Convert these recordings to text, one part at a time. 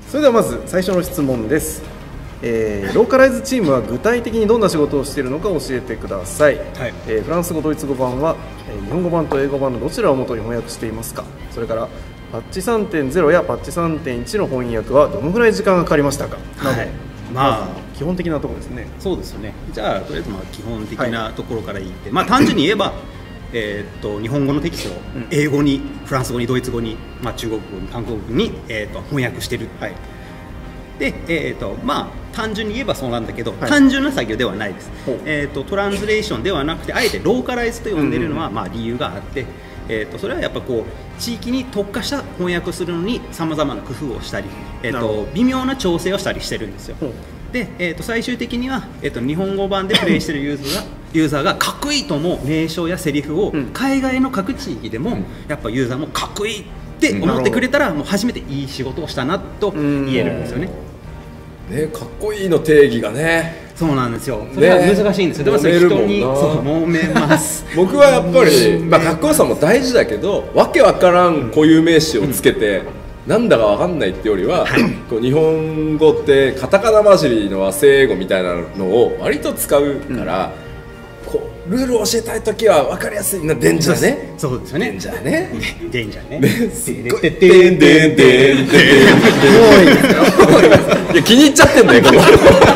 それではまず最初の質問です。ローカライズチームは具体的にどんな仕事をしているのか教えてください。はい。フランス語ドイツ語版は、日本語版と英語版のどちらを元に翻訳していますか。それからパッチ 3.0 やパッチ 3.1 の翻訳はどのぐらい時間がかかりましたか。はい。まあ基本的なところですね。 そうですよね。じゃあとりあえず基本的なところから言って、単純に言えば日本語のテキストを英語にフランス語にドイツ語に、中国語に韓国語に、翻訳してる。はい。で、単純に言えばそうなんだけど、単純な作業ではないです。トランスレーションではなくて、あえてローカライズと呼んでいるのは、理由があって、それはやっぱこう地域に特化した翻訳をするのにさまざまな工夫をしたり、微妙な調整をしたりしてるんですよ。で、最終的には、日本語版でプレイしているユーザーがかっこいいと思う名称やセリフを、海外の各地域でも、やっぱユーザーもかっこいいって思ってくれたら、もう初めていい仕事をしたなと言えるんですよね。 かっこいいの定義がね。 そうなんですよ。それは難しいんですよ。でもそれ人に揉めます。 僕はやっぱりかっこよさも大事だけど、わけわからん固有名詞をつけてなんだかわかんないってよりは、こう日本語ってカタカナ混じりの和製英語みたいなのを割と使うから、こうルールを教えたいときは分かりやすいな。デンジャーね。 そうですよね。 デンジャーね。 デンジャーね。 すっごいデンデンデンデン。いや気に入っちゃってんだよここ。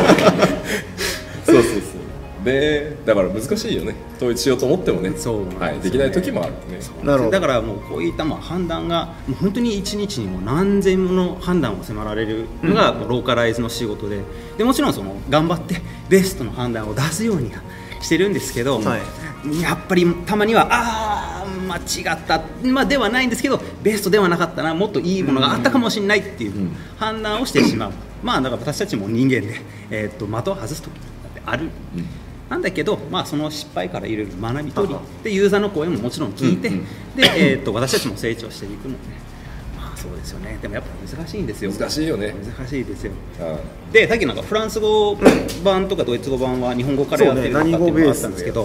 そうそうそう。でだから難しいよね。統一しようと思ってもね。はいできない時もあるね。 なるほど。だからもうこういった判断がもう本当に一日にも何千もの判断を迫られるのがローカライズの仕事で、もちろんその頑張ってベストの判断を出すようにしてるんですけど、やっぱりたまには間違った、ではないんですけどベストではなかったな、もっといいものがあったかもしれないっていう判断をしてしまう。だから私たちも人間で、的を外す時ってある。なんだけど、その失敗からいろいろ学び取りでユーザーの声ももちろん聞いて、で、私たちも成長していくので、そうですよね。でもやっぱ難しいんですよ。 難しいよね。 難しいですよ。で、さっきなんかフランス語版とかドイツ語版は日本語からやってるのかっていうのがあったんですけど、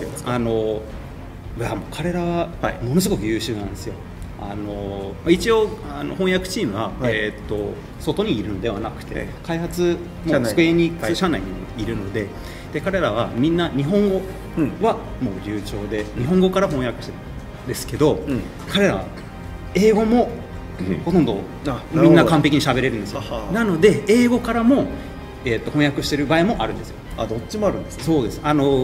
彼らはものすごく優秀なんですよ。一応翻訳チームは、外にいるのではなくて、開発もスクエニックス社内にいるので、彼らはみんな日本語はもう流暢で、日本語から翻訳してるんですけど、彼らは英語もほとんどみんな完璧に喋れるんですよ。なので英語からも、翻訳してる場合もあるんですよ。 どっちもあるんですね。 そうです。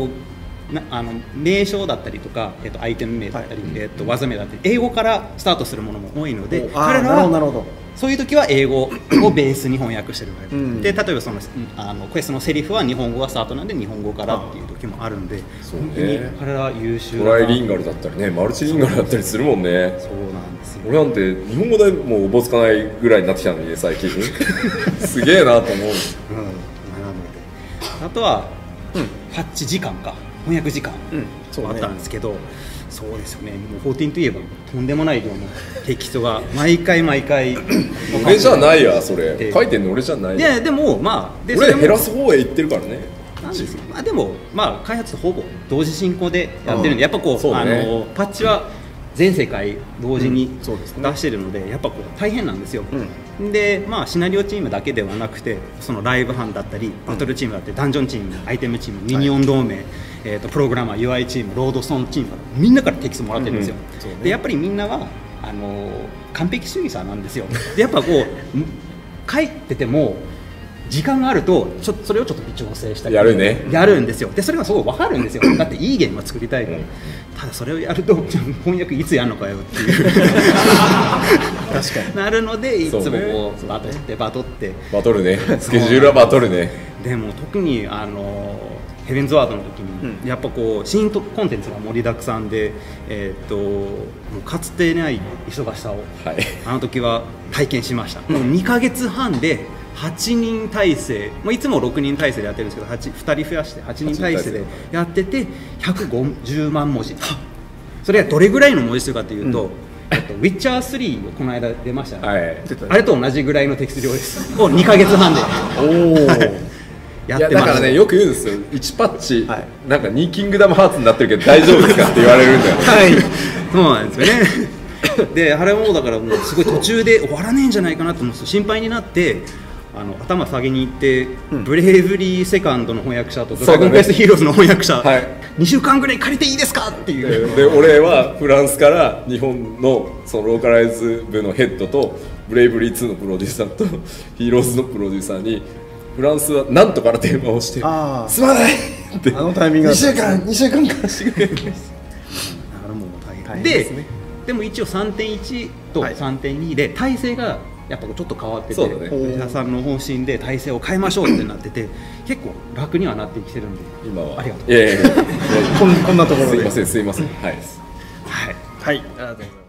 名称だったりととか、アイテム名だったり、技名だったり英語からスタートするものも多いので、彼らはそういう時は英語をベースに翻訳してる場合で、例えばそのクエストのセリフは日本語がスタートなんで日本語からっていう時もあるんで、本当に彼らは優秀な。 トライリンガルだったりね、マルチリンガルだったりするもんね。 そうなんですよ。 俺なんて日本語でもうおぼつかないぐらいになってきたのにね最近。すげえなと思う。なのであとはパッチ時間か。翻訳時間あったんですけど、そうですよね。もう14といえばとんでもない量のテキストが毎回俺じゃないやそれ書いてんの俺じゃないや。 でも俺減らす方へ行ってるからね。 でも開発ほぼ同時進行でやってるんで、やっぱこうパッチは全世界同時に出してるので、やっぱこう大変なんですよ。でシナリオチームだけではなくて、そのライブ班だったりバトルチームだったりダンジョンチーム、アイテムチーム、ミニオン同盟、プログラマー、UI チーム、ロードソンチームからみんなからテキストもらってるんですよ。でやっぱりみんなは完璧主義者なんですよ。でやっぱこう書いてても時間があるとそれをちょっと微調整したりやるんですよ。でそれがすごい分かるんですよ。だっていいゲームを作りたいから。ただそれをやると翻訳いつやるのかよっていう確かになるので、いつもこうバトルね。 スケジュールはバトルね。 でも特にヘブンズワードの時に、やっぱこう新コンテンツが盛りだくさんで、かつてない忙しさを、あの時は体験しました。もう2ヶ月半で8人体制、いつも6人体制でやってるんですけど、2人増やして8人体制でやってて150万文字。それはどれぐらいの文字数かというと、ウィッチャー3をこの間出ましたね。あれと同じぐらいのテキスト量ですを2ヶ月半でやってます。 だからね、よく言うんですよ。1パッチ、なんか2キングダムハーツになってるけど大丈夫ですかって言われるんだよ。 そうなんですよね。であれもだからもうすごい途中で終わらねえんじゃないかなと思って心配になって、 頭下げに行って、ブレイブリーセカンドの翻訳者とドラゴンクエストヒーローズの翻訳者、2週間ぐらい借りていいですかっていう。 で俺はフランスから日本のそのローカライズ部のヘッドとブレイブリー2のプロデューサーとヒーローズのプロデューサーにフランスはなんとから電話をして「すまない!」ってタイミング 2週間貸してくれるんです。 でも一応 3.1 と 3.2 で体制がやっぱちょっと変わってて、藤田さんの方針で体制を変えましょうってなってて、結構楽にはなってきてるんで、 今はありがとう。 こんなところですいませんはい、 ありがとうございます。